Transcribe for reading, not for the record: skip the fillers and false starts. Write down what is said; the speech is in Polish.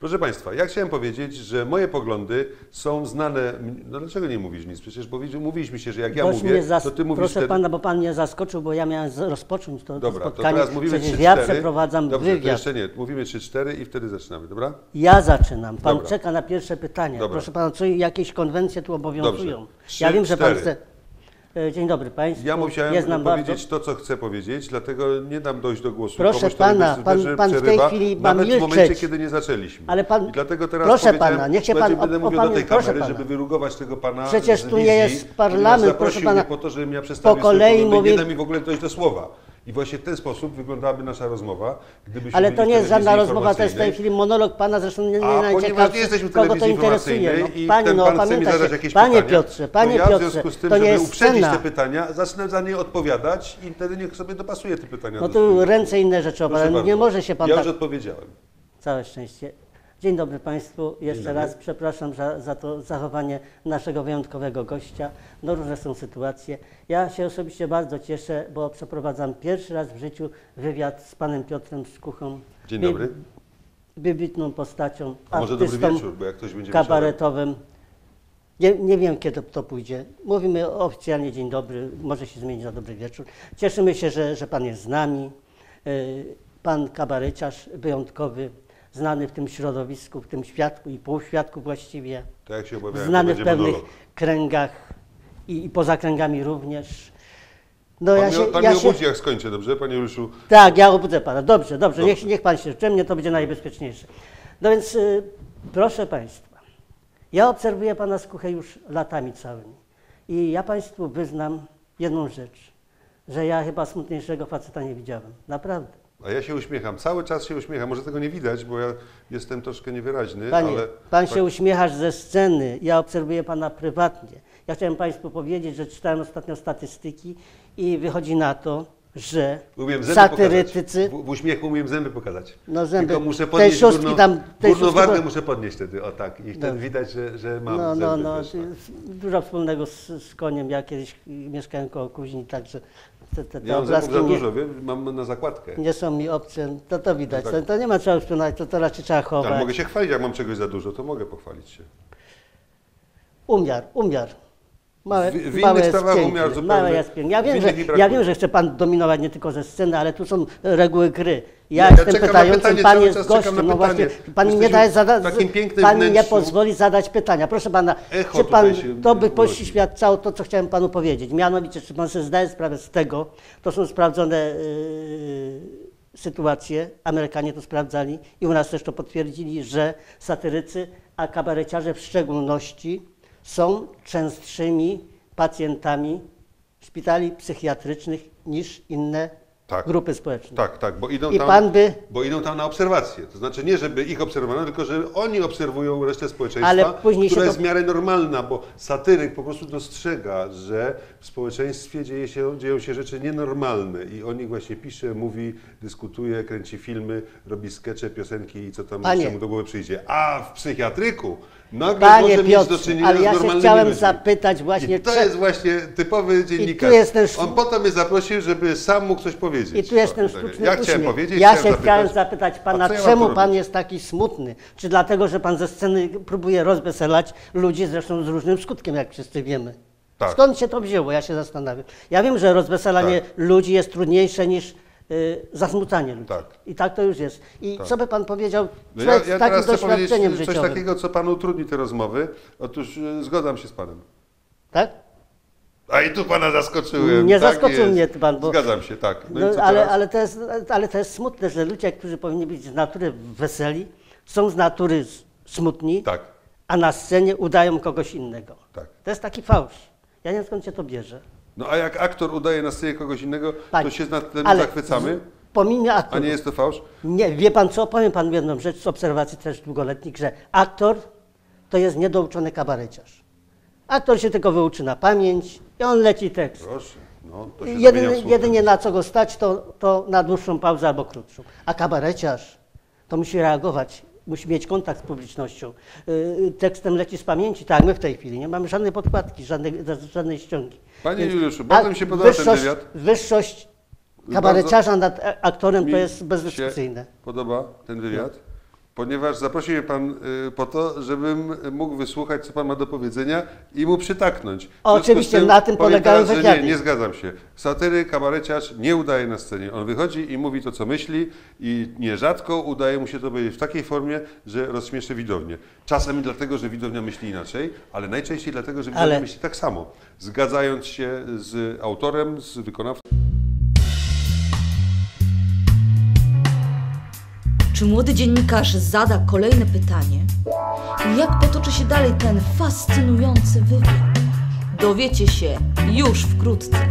Proszę Państwa, ja chciałem powiedzieć, że moje poglądy są znane... No dlaczego nie mówisz nic? Przecież mówiliśmy się, że jak ja mówię, to ty mówisz Proszę wtedy... pana, bo pan mnie zaskoczył, bo ja miałem rozpocząć to Dobra, spotkanie. to teraz mówimy 3-4. Ja przeprowadzam Dobrze, wywiad. to jeszcze nie. Mówimy 3-4 i wtedy zaczynamy, dobra? Ja zaczynam. Pan Dobra. czeka na pierwsze pytanie. Dobra. Proszę pana, co jakieś konwencje tu obowiązują? Dobrze. 3, Ja wiem, że pan 4. chce... Dzień dobry Państwu. Ja musiałem Nie znam powiedzieć bardzo. to, co chcę powiedzieć, dlatego nie dam dojść do głosu. Proszę Komuś, pana, pan w tej chwili ma nawet milczeć. w momencie, kiedy nie zaczęliśmy. Ale pan, I dlatego teraz proszę pana, niech się pan będę mówił do tej proszę kamery, pana. żeby wyrugować tego pana Przecież z tu nie wizji, jest parlament, ponieważ proszę zaprosił pana. mnie po to, żebym ja przedstawił Po kolei swój pogląd i mówię- nie da mi w ogóle dojść do słowa. I właśnie w ten sposób wyglądałaby nasza rozmowa, gdybyśmy Ale byli to w nie jest żadna telewizji rozmowa, to jest w tej chwili monolog pana, zresztą nie ponieważ nie najciekawszy, jesteśmy w kogo to telewizji interesuje. informacyjnej i Panie, ten no pan chce mi pamięta zadać się, jakieś panie pytania, Piotrze, panie to ja w Piotrze, związku z tym, to nie żeby jest uprzedzić scena. te pytania, zacznę za nie odpowiadać i wtedy niech sobie dopasuje te pytania No do tu swoich. ręce inne rzeczy Proszę opadają, nie bardzo. może się pan Ja tak... już odpowiedziałem. Całe szczęście. Dzień dobry Państwu. Jeszcze dobry. raz przepraszam za to zachowanie naszego wyjątkowego gościa. No różne są sytuacje. Ja się osobiście bardzo cieszę, bo przeprowadzam pierwszy raz w życiu wywiad z panem Piotrem Skuchą. Dzień dobry. Wybitną postacią, A może dobry artystą wieczór, bo jak ktoś będzie wieczorem. kabaretowym. Nie wiem, kiedy to pójdzie. Mówimy oficjalnie dzień dobry, może się zmienić na dobry wieczór. Cieszymy się, że pan jest z nami. Pan kabareciarz wyjątkowy, znany w tym środowisku, w tym świadku i półświadku właściwie. Tak jak się obawiałem, Znany to w będzie pewnych monolog. kręgach i poza kręgami również. No Pan mnie obudzi, jak skończę, dobrze, panie Juliuszu? Tak, ja obudzę pana. Dobrze. Dobrze. Niech pan się mnie to będzie najbezpieczniejsze. No więc proszę państwa, ja obserwuję pana Skuchę już latami całymi i ja państwu wyznam jedną rzecz, że ja chyba smutniejszego faceta nie widziałem. Naprawdę. A ja się uśmiecham, cały czas się uśmiecham. Może tego nie widać, bo ja jestem troszkę niewyraźny, Panie, ale... pan się uśmiechasz ze sceny, ja obserwuję pana prywatnie. Ja chciałem państwu powiedzieć, że czytałem ostatnio statystyki i wychodzi na to, że Umiem zęby satyrytycy... pokazać. W uśmiechu umiem zęby pokazać. No zęby, Tylko muszę tej podnieść szóstki górną, tam... tej górną szóstki wargę bo- muszę podnieść wtedy, o tak. I wtedy Dobrze. widać, że mam zęby też, tak. Dużo wspólnego z koniem. Ja kiedyś mieszkałem koło Kuźni, także te Ja mam obrazki zębów za dużo, mam na zakładkę. nie są mi obce. To widać. No tak. To nie ma czego wspominać, to raczej trzeba chować. Tak, mogę się chwalić, jak mam czegoś za dużo, to mogę pochwalić się. Umiar. Małe, W innych małe jest sprawach pięknie, umiar zupełnie, małe jest pięknie. w innych mi Ja brakuje. wiem, że chce pan dominować nie tylko ze sceny, ale tu są reguły gry. Ja Ja jestem czekam na pytającym, pytanie, pan cały jest czas czekam gościem. na No właśnie, pytanie. pan mi nie Jesteśmy daje w zadać, takim pięknym pan mi nie wnętrzu. pozwoli zadać pytania. Proszę pana, Echo czy pan, tutaj się to by urodzi. poświadczało to, co chciałem panu powiedzieć. Mianowicie, czy pan sobie zdaje sprawę z tego, to są sprawdzone sytuacje, Amerykanie to sprawdzali i u nas też to potwierdzili, że satyrycy, a kabareciarze w szczególności są częstszymi pacjentami szpitali psychiatrycznych niż inne Tak. grupy społeczne. Tak, bo idą I tam, pan by... bo idą tam na obserwację. To znaczy nie, żeby ich obserwowano, tylko że oni obserwują resztę społeczeństwa, Ale później się która to- jest w miarę normalna, bo satyryk po prostu dostrzega, że w społeczeństwie dzieją się rzeczy nienormalne i o nich właśnie pisze, mówi, dyskutuje, kręci filmy, robi skecze, piosenki i co tam Panie. jeszcze mu do głowy przyjdzie. A w psychiatryku nagle Panie może mieć do Piotrze, czynienia ale z ja się normalnymi chciałem ludźmi. zapytać właśnie... I to jest właśnie typowy dziennikarz. jest ten On po to mnie zaprosił, żeby sam mógł coś powiedzieć. I tu jest ten Tak, sztuczny ja chciałem uśmiech. powiedzieć, Ja chciałem się chciałem zapytać. zapytać A pana, co ja mam czemu tu pan robić? jest taki smutny? Czy dlatego, że pan ze sceny próbuje rozweselać ludzi, zresztą z różnym skutkiem, jak wszyscy wiemy? Tak. Skąd się to wzięło? Ja się zastanawiam. Ja wiem, że rozweselanie Tak. ludzi jest trudniejsze niż zasmucanie ludzi. Tak. I tak to już jest. I Tak. co by pan powiedział No człowiek ja z takim teraz chcę powiedzieć doświadczeniem coś życiowym? takiego, co panu utrudni te rozmowy. Otóż zgadzam się z panem. Tak? A i tu pana zaskoczyłem. Nie tak zaskoczył jest. mnie pan, bo... Zgadzam się, tak. No, No, i co ale, teraz? ale to jest smutne, że ludzie, którzy powinni być z natury weseli, są z natury smutni, Tak, a na scenie udają kogoś innego. tak. To jest taki fałsz. Ja nie wiem, skąd się to bierze. No a jak aktor udaje na scenie kogoś innego, Panie, to się nad tym ale zachwycamy. Pomijmy A aktorów. nie jest to fałsz? Nie, wie pan co? Powiem panu jedną rzecz z obserwacji też długoletnich, że aktor to jest niedouczony kabareciarz. Aktor się tylko wyuczy na pamięć i on leci tekst. Proszę. No, to się zamienia w słuch. Jedynie na co go stać, to na dłuższą pauzę albo krótszą. A kabareciarz to musi reagować, musi mieć kontakt z publicznością. Tekstem leci z pamięci, tak jak my w tej chwili. Nie mamy żadnej podkładki, żadnej ściągi. Panie Więc- Juliuszu, bardzo mi się podoba ten wywiad. Wyższość kabareciarza nad aktorem to jest bezdyskusyjne. Się podoba ten wywiad. Ponieważ zaprosił mnie pan po to, żebym mógł wysłuchać, co pan ma do powiedzenia i mu przytaknąć. W związku Oczywiście, z tym na tym powiem polegają teraz, że wywiady. nie zgadzam się. Satyryk, kabareciarz nie udaje na scenie. On wychodzi i mówi to, co myśli i nierzadko udaje mu się to powiedzieć w takiej formie, że rozśmieszy widownię. Czasem dlatego, że widownia myśli inaczej, ale najczęściej dlatego, że widownia myśli tak samo, zgadzając się z autorem, z wykonawcą. Czy młody dziennikarz zada kolejne pytanie? I jak potoczy się dalej ten fascynujący wywiad? Dowiecie się już wkrótce.